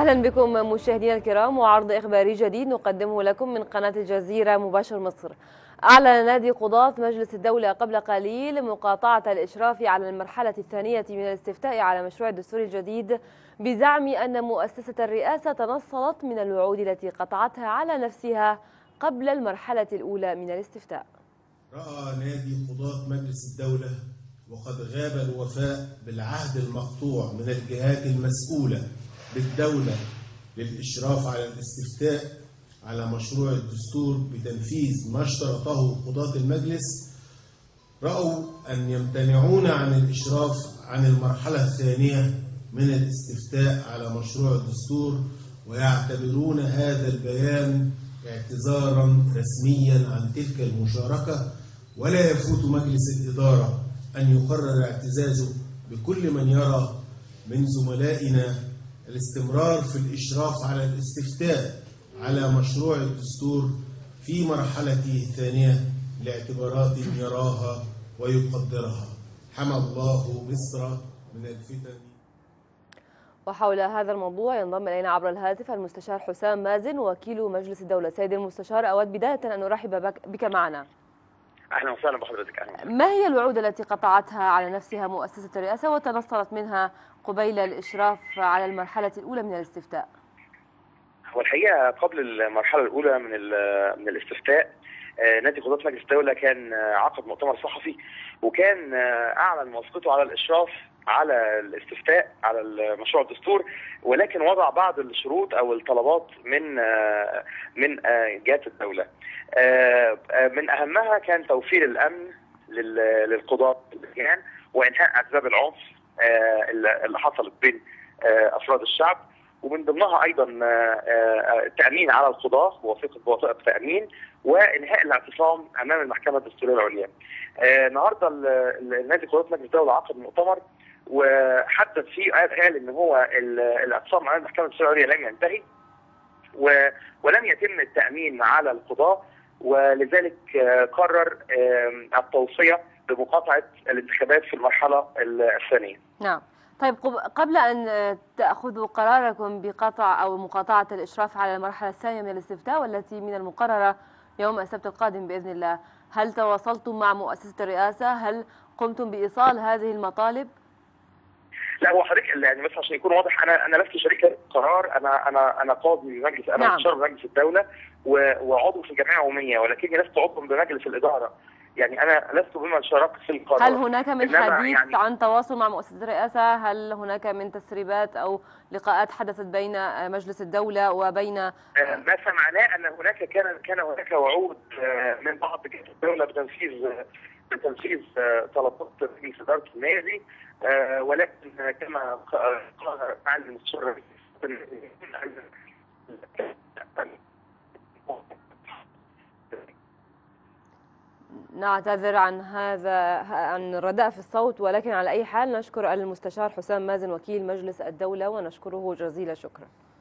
أهلا بكم مشاهدينا الكرام، وعرض إخباري جديد نقدمه لكم من قناة الجزيرة مباشر مصر. أعلن نادي قضاة مجلس الدولة قبل قليل مقاطعة الإشراف على المرحلة الثانية من الاستفتاء على مشروع الدستور الجديد، بزعم أن مؤسسة الرئاسة تنصلت من الوعود التي قطعتها على نفسها قبل المرحلة الأولى من الاستفتاء. رأى نادي قضاة مجلس الدولة وقد غاب الوفاء بالعهد المقطوع من الجهات المسؤولة بالدولة للإشراف على الاستفتاء على مشروع الدستور بتنفيذ ما اشترطه قضاة المجلس، رأوا أن يمتنعون عن الإشراف عن المرحلة الثانية من الاستفتاء على مشروع الدستور، ويعتبرون هذا البيان اعتذارا رسميا عن تلك المشاركة، ولا يفوت مجلس الإدارة أن يقرر اعتزازه بكل من يرى من زملائنا الاستمرار في الإشراف على الاستفتاء على مشروع الدستور في مرحلته الثانية لاعتبارات يراها ويقدرها. حمى الله مصر من الفتن. وحول هذا الموضوع ينضم إلينا عبر الهاتف المستشار حسام مازن وكيل مجلس الدولة. سيد المستشار، أود بداية أن أرحب بك معنا. أهلا وسهلا بحضرتك. أهلا. ما هي الوعود التي قطعتها على نفسها مؤسسة الرئاسة وتنصلت منها قبيل الإشراف على المرحلة الأولى من الاستفتاء؟ هو الحقيقة قبل المرحلة الأولى من الاستفتاء نادي قضاة مجلس الدولة كان عقد مؤتمر صحفي، وكان أعلن موافقته على الإشراف على الاستفتاء على مشروع الدستور، ولكن وضع بعض الشروط أو الطلبات من جهات الدولة. من أهمها كان توفير الأمن للقضاة باللجان، وإنهاء أسباب العنف اللي حصلت بين أفراد الشعب، ومن ضمنها ايضا التامين على القضاه بوثائق تامين، وانهاء الاعتصام امام المحكمه الدستوريه العليا. النهارده نادي قضاة مجلس الدوله عقد مؤتمر وحدد فيه، قال ان هو الاعتصام امام المحكمه الدستوريه العليا لم ينتهي ولم يتم التامين على القضاه، ولذلك قرر التوصيه بمقاطعه الانتخابات في المرحله الثانيه. نعم. طيب، قبل أن تأخذوا قراركم بقطع أو مقاطعة الإشراف على المرحلة الثانية من الاستفتاء والتي من المقررة يوم السبت القادم بإذن الله، هل تواصلتم مع مؤسسة الرئاسة؟ هل قمتم بإيصال هذه المطالب؟ لا، هو حضرتك يعني بس عشان يكون واضح، انا لست شريك قرار، انا قاضي بمجلس، انا مستشار بمجلس الدوله وعضو في الجمعيه العموميه، ولكني لست عضوا بمجلس الاداره. يعني انا لست بمن شاركت في القرار. هل هناك من حديث عن تواصل مع مؤسسة الرئاسة؟ هل هناك من تسريبات أو لقاءات حدثت بين مجلس الدولة وبين ما سمعناه أن هناك كان هناك وعود من بعض جهات الدولة بتنفيذ طلبات مجلس إدارة النادي، ولكن كما قال معالي المستشار نعتذر عن الرداء في الصوت، ولكن على أي حال نشكر المستشار حسام مازن وكيل مجلس الدولة ونشكره جزيل الشكر.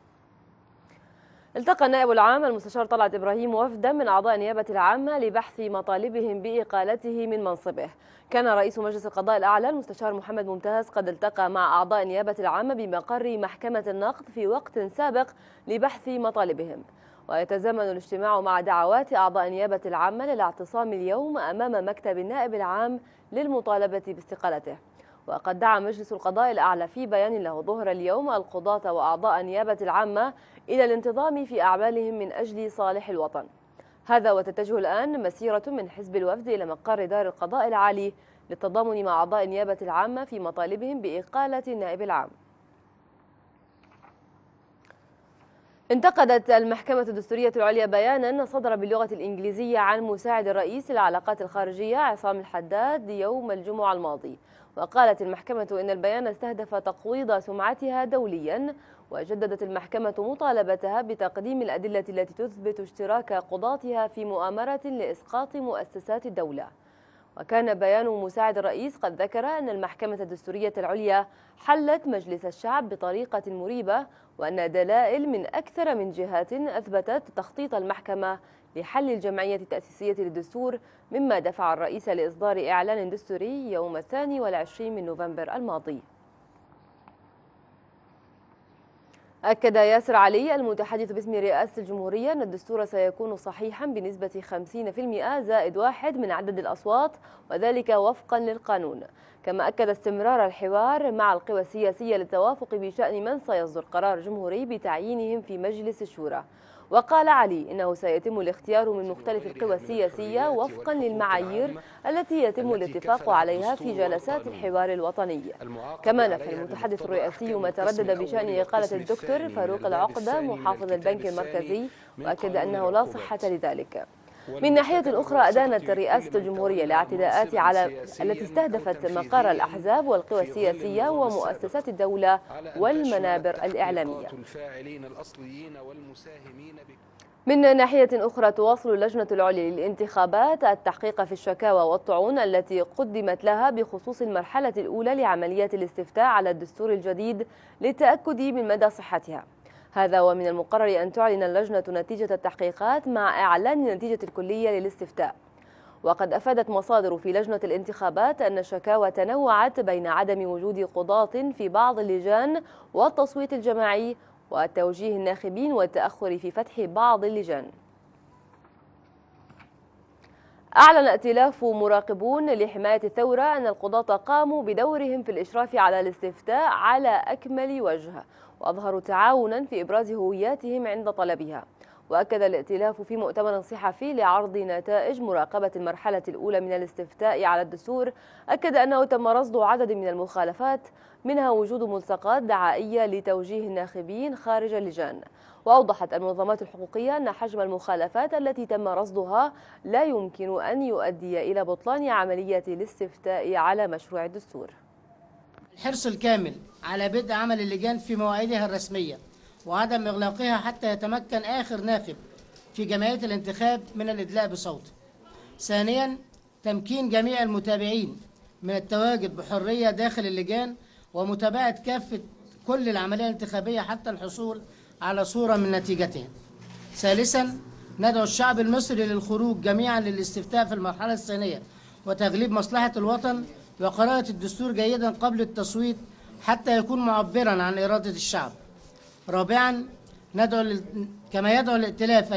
التقى النائب العام المستشار طلعت إبراهيم وفدا من أعضاء النيابة العامة لبحث مطالبهم بإقالته من منصبه. كان رئيس مجلس القضاء الأعلى المستشار محمد ممتاز قد التقى مع أعضاء النيابة العامة بمقر محكمة النقد في وقت سابق لبحث مطالبهم، ويتزامن الاجتماع مع دعوات أعضاء النيابة العامة للاعتصام اليوم أمام مكتب النائب العام للمطالبة باستقالته. وقد دعا مجلس القضاء الأعلى في بيان له ظهر اليوم القضاة وأعضاء النيابة العامة إلى الانتظام في أعمالهم من أجل صالح الوطن. هذا وتتجه الآن مسيرة من حزب الوفد إلى مقر دار القضاء العالي للتضامن مع أعضاء النيابة العامة في مطالبهم بإقالة النائب العام. انتقدت المحكمة الدستورية العليا بيانا صدر باللغة الإنجليزية عن مساعد الرئيس للعلاقات الخارجية عصام الحداد يوم الجمعة الماضي، وقالت المحكمة إن البيان استهدف تقويض سمعتها دوليا، وجددت المحكمة مطالبتها بتقديم الأدلة التي تثبت اشتراك قضاتها في مؤامرة لإسقاط مؤسسات الدولة. وكان بيان مساعد الرئيس قد ذكر أن المحكمة الدستورية العليا حلت مجلس الشعب بطريقة مريبة، وأن دلائل من أكثر من جهات أثبتت تخطيط المحكمة لحل الجمعية التأسيسية للدستور، مما دفع الرئيس لإصدار إعلان دستوري يوم 22 من نوفمبر الماضي. أكد ياسر علي المتحدث باسم رئاسة الجمهورية أن الدستور سيكون صحيحا بنسبة 50% زائد 1 من عدد الأصوات، وذلك وفقا للقانون. كما أكد استمرار الحوار مع القوى السياسية للتوافق بشأن من سيصدر قرار جمهوري بتعيينهم في مجلس الشورى. وقال علي إنه سيتم الاختيار من مختلف القوى السياسية وفقا للمعايير التي يتم الاتفاق عليها في جلسات الحوار الوطني. كما نفى المتحدث الرئاسي ما تردد بشأن إقالة الدكتور فاروق العقدة محافظ البنك المركزي، وأكد أنه لا صحة لذلك. من ناحية أخرى أدانت رئاسة الجمهورية الاعتداءات التي استهدفت مقر الأحزاب والقوى السياسية ومؤسسات الدولة والمنابر الإعلامية. من ناحية أخرى تواصل اللجنة العليا للانتخابات التحقيق في الشكاوى والطعون التي قدمت لها بخصوص المرحلة الأولى لعملية الاستفتاء على الدستور الجديد للتأكد من مدى صحتها. هذا ومن المقرر أن تعلن اللجنة نتيجة التحقيقات مع إعلان النتيجة الكلية للاستفتاء. وقد أفادت مصادر في لجنة الانتخابات أن الشكاوى تنوعت بين عدم وجود قضاة في بعض اللجان والتصويت الجماعي وتوجيه الناخبين والتأخر في فتح بعض اللجان. أعلن ائتلاف مراقبون لحماية الثورة أن القضاة قاموا بدورهم في الإشراف على الاستفتاء على أكمل وجه، وأظهروا تعاونا في إبراز هوياتهم عند طلبها. وأكد الائتلاف في مؤتمر صحفي لعرض نتائج مراقبة المرحلة الأولى من الاستفتاء على الدستور، أكد أنه تم رصد عدد من المخالفات، منها وجود ملصقات دعائية لتوجيه الناخبين خارج اللجان. وأوضحت المنظمات الحقوقية أن حجم المخالفات التي تم رصدها لا يمكن أن يؤدي إلى بطلان عملية الاستفتاء على مشروع الدستور. الحرص الكامل على بدء عمل اللجان في مواعيدها الرسمية وعدم إغلاقها حتى يتمكن آخر ناخب في جمعية الانتخاب من الإدلاء بصوته. ثانيا، تمكين جميع المتابعين من التواجد بحرية داخل اللجان ومتابعة كافة كل العملية الانتخابية حتى الحصول على صورة من نتيجتها. ثالثا، ندعو الشعب المصري للخروج جميعا للاستفتاء في المرحلة الثانية وتغليب مصلحة الوطن وقراءة الدستور جيدا قبل التصويت حتى يكون معبرا عن إرادة الشعب. رابعا، كما يدعو الائتلاف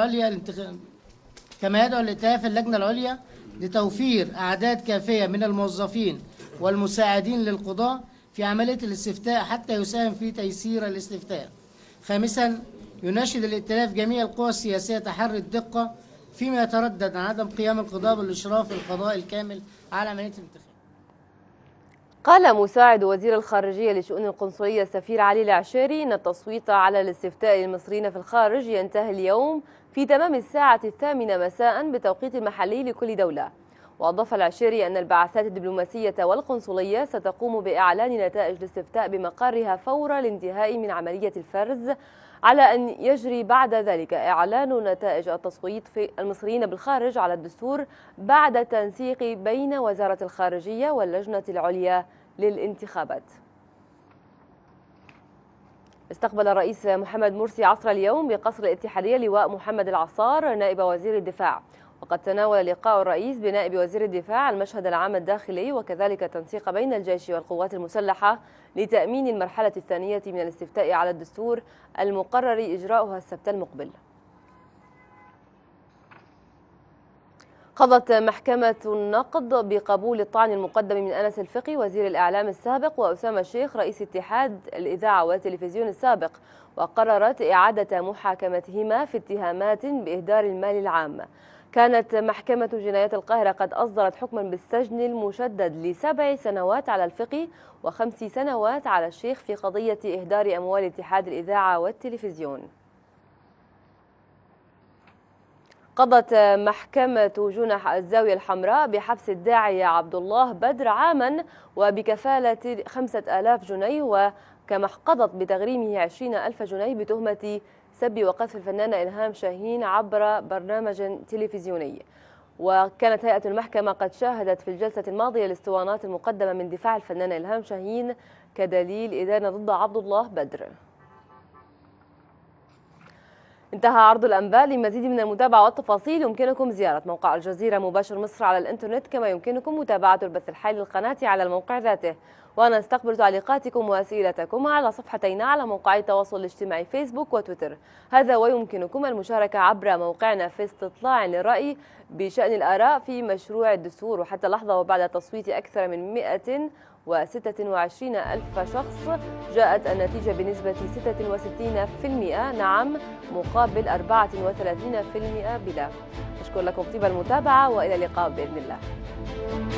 اللجنة العليا لتوفير أعداد كافية من الموظفين والمساعدين للقضاء في عملية الاستفتاء حتى يساهم في تيسير الاستفتاء. خامسا، يناشد الائتلاف جميع القوى السياسية تحري الدقة فيما يتردد عن عدم قيام القضاء بالإشراف القضائي الكامل على عملية الانتخاب. قال مساعد وزير الخارجية لشؤون القنصلية السفير علي العشيري أن التصويت على الاستفتاء للمصريين في الخارج ينتهي اليوم في تمام الساعة 8 مساء بتوقيت المحلي لكل دولة. وأضاف العشيري أن البعثات الدبلوماسية والقنصلية ستقوم بإعلان نتائج الاستفتاء بمقرها فور الانتهاء من عملية الفرز، على أن يجري بعد ذلك إعلان نتائج التصويت في المصريين بالخارج على الدستور بعد تنسيق بين وزارة الخارجية واللجنة العليا للانتخابات. استقبل الرئيس محمد مرسي عصر اليوم بقصر الاتحادية لواء محمد العصار نائب وزير الدفاع، وقد تناول لقاء الرئيس بنائب وزير الدفاع المشهد العام الداخلي وكذلك التنسيق بين الجيش والقوات المسلحة لتأمين المرحلة الثانية من الاستفتاء على الدستور المقرر إجراؤها السبت المقبل. قضت محكمة النقض بقبول الطعن المقدم من أنس الفقي وزير الإعلام السابق وأسامة الشيخ رئيس اتحاد الإذاعة والتلفزيون السابق، وقررت إعادة محاكمتهما في اتهامات بإهدار المال العام. كانت محكمة جنايات القاهرة قد أصدرت حكما بالسجن المشدد ل7 سنوات على الفقي و5 سنوات على الشيخ في قضية إهدار أموال اتحاد الإذاعة والتلفزيون. قضت محكمة جنح الزاوية الحمراء بحبس الداعية عبد الله بدر عاما وبكفالة 5000 جنيه، وكما قضت بتغريمه 20,000 جنيه بتهمة سب وقذف الفنانة إلهام شاهين عبر برنامج تلفزيوني. وكانت هيئة المحكمة قد شاهدت في الجلسة الماضية الاسطوانات المقدمة من دفاع الفنانة إلهام شاهين كدليل إدانة ضد عبد الله بدر. انتهى عرض الأنباء. لمزيد من المتابعة والتفاصيل يمكنكم زيارة موقع الجزيرة مباشر مصر على الإنترنت، كما يمكنكم متابعة البث الحي للقناة على الموقع ذاته. ونستقبل تعليقاتكم وأسئلتكم على صفحتينا على موقعي التواصل الاجتماعي فيسبوك وتويتر. هذا ويمكنكم المشاركة عبر موقعنا في استطلاع للرأي بشأن الآراء في مشروع الدستور. وحتى اللحظة وبعد تصويت أكثر من 126 ألف شخص جاءت النتيجة بنسبة 66% نعم مقابل 34% بلا. أشكر لكم طيب المتابعة وإلى اللقاء بإذن الله.